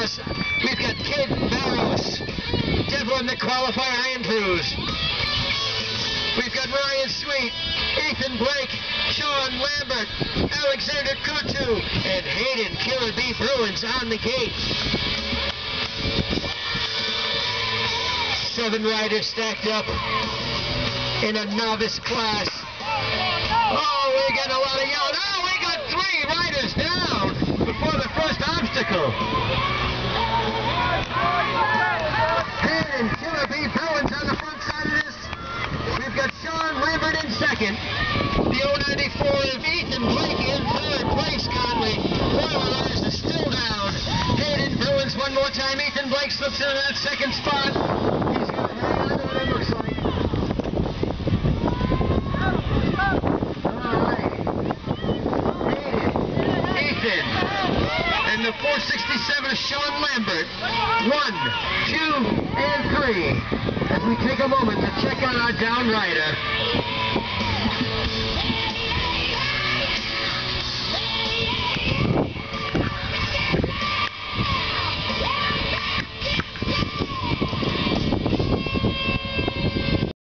us, we've got Kid Barros, Devlin the Qualifier Andrews. We've got Ryan Sweet, Ethan Blake, Sean Lambert, Alexander Kutu, and Hayden Killer B. Bruins on the gate. 7 riders stacked up in a novice class. Oh, we got a lot of yelling. Oh, we got 3 riders down before the first obstacle. Hayden Killer B. Bruins on the front side of this. We've got Sean Lambert in second. The 094 of Ethan Blake in third place. Conley. Royal Riders is still down. Hayden Bruins one more time. Ethan Blake slips into that second spot. He's going to hang on to it, it looks like. And the 467 of Sean Lambert. 1, 2, and 3. As we take a moment to check on our down rider.